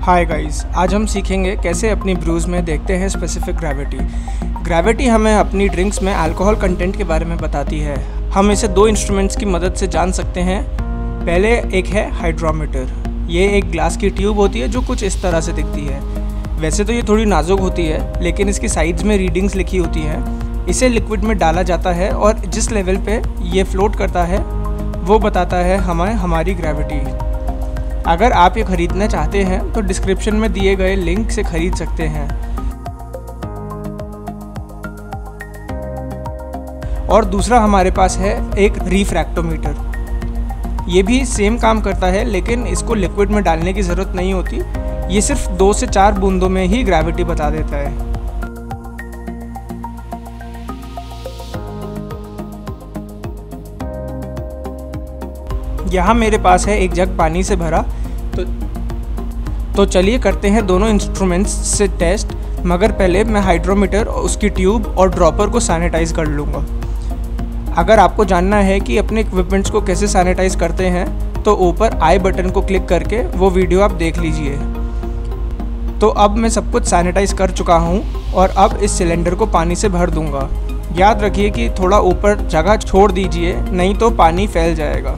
Hi guys, आज हम सीखेंगे कैसे अपनी ब्रूज में देखते हैं स्पेसिफिक ग्रेविटी। ग्रेविटी हमें अपनी ड्रिंक्स में अल्कोहल कंटेंट के बारे में बताती है। हम इसे दो इंस्ट्रूमेंट्स की मदद से जान सकते हैं। पहले एक है हाइड्रोमीटर। ये एक ग्लास की ट्यूब होती है जो कुछ इस तरह से दिखती है। वैसे तो ये थोड़ी नाजुक होती है, लेकिन इसकी साइड्स में रीडिंग्स लिखी होती हैं। इसे लिक्विड में डाला जाता है और जिस लेवल पे ये फ्लोट करता है वो बताता है हमें हमारी ग्रेविटी। अगर आप ये ख़रीदना चाहते हैं तो डिस्क्रिप्शन में दिए गए लिंक से ख़रीद सकते हैं। और दूसरा हमारे पास है एक रिफ्रैक्टोमीटर। ये भी सेम काम करता है, लेकिन इसको लिक्विड में डालने की ज़रूरत नहीं होती। ये सिर्फ 2 से 4 बूंदों में ही ग्रेविटी बता देता है। यहाँ मेरे पास है एक जग पानी से भरा, तो चलिए करते हैं दोनों इंस्ट्रूमेंट्स से टेस्ट। मगर पहले मैं हाइड्रोमीटर, उसकी ट्यूब और ड्रॉपर को सैनिटाइज कर लूँगा। अगर आपको जानना है कि अपने इक्विपमेंट्स को कैसे सैनिटाइज करते हैं तो ऊपर आई बटन को क्लिक करके वो वीडियो आप देख लीजिए। तो अब मैं सब कुछ सैनिटाइज कर चुका हूँ और अब इस सिलेंडर को पानी से भर दूँगा। याद रखिए कि थोड़ा ऊपर जगह छोड़ दीजिए, नहीं तो पानी फैल जाएगा।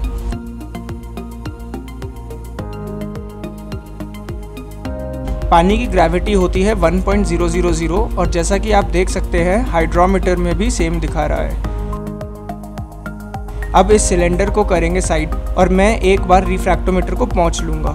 पानी की ग्रेविटी होती है 1.000 और जैसा कि आप देख सकते हैं हाइड्रोमीटर में भी सेम दिखा रहा है। अब इस सिलेंडर को करेंगे साइड और मैं एक बार रिफ्रैक्टोमीटर को पोंछ लूँगा।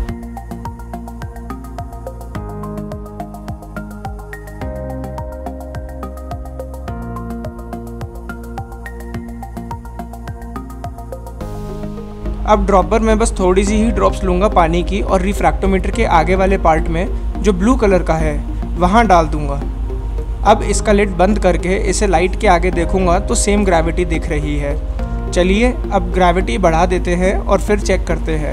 अब ड्रॉपर में बस थोड़ी सी ही ड्रॉप्स लूँगा पानी की और रिफ्रैक्टोमीटर के आगे वाले पार्ट में जो ब्लू कलर का है वहाँ डाल दूँगा। अब इसका लिड बंद करके इसे लाइट के आगे देखूँगा तो सेम ग्रेविटी दिख रही है। चलिए अब ग्रेविटी बढ़ा देते हैं और फिर चेक करते हैं।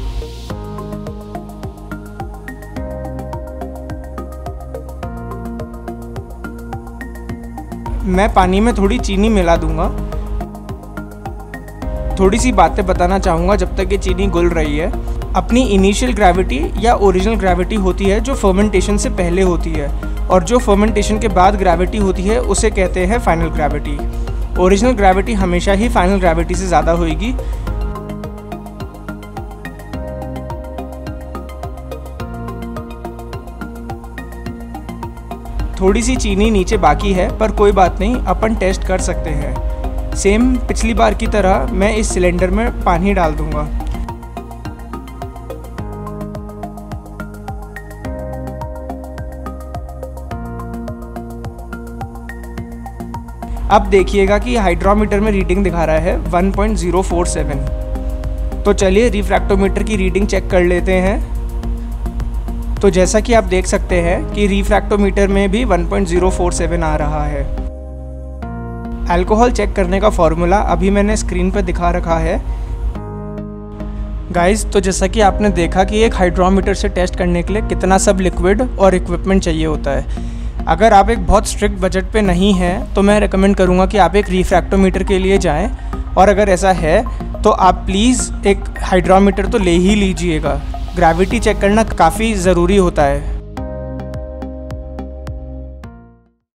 मैं पानी में थोड़ी चीनी मिला दूँगा। थोड़ी सी बातें बताना चाहूँगा जब तक ये चीनी घुल रही है। अपनी इनिशियल ग्रेविटी या ओरिजिनल ग्रेविटी होती है जो फर्मेंटेशन से पहले होती है, और जो फर्मेंटेशन के बाद ग्रेविटी होती है उसे कहते हैं फाइनल ग्रेविटी। ओरिजिनल ग्रेविटी हमेशा ही फाइनल ग्रेविटी से ज़्यादा होगी। थोड़ी सी चीनी नीचे बाकी है, पर कोई बात नहीं, अपन टेस्ट कर सकते हैं। सेम पिछली बार की तरह मैं इस सिलेंडर में पानी डाल दूंगा। अब देखिएगा कि हाइड्रोमीटर में रीडिंग दिखा रहा है 1.047। तो चलिए रिफ्रैक्टोमीटर की रीडिंग चेक कर लेते हैं। तो जैसा कि आप देख सकते हैं कि रिफ्रैक्टोमीटर में भी 1.047 आ रहा है। अल्कोहल चेक करने का फॉर्मूला अभी मैंने स्क्रीन पर दिखा रखा है गाइस। तो जैसा कि आपने देखा कि एक हाइड्रोमीटर से टेस्ट करने के लिए कितना सब लिक्विड और इक्विपमेंट चाहिए होता है। अगर आप एक बहुत स्ट्रिक्ट बजट पे नहीं हैं तो मैं रेकमेंड करूँगा कि आप एक रिफ्रैक्टोमीटर के लिए जाएं, और अगर ऐसा है तो आप प्लीज़ एक हाइड्रोमीटर तो ले ही लीजिएगा। ग्रेविटी चेक करना काफ़ी ज़रूरी होता है।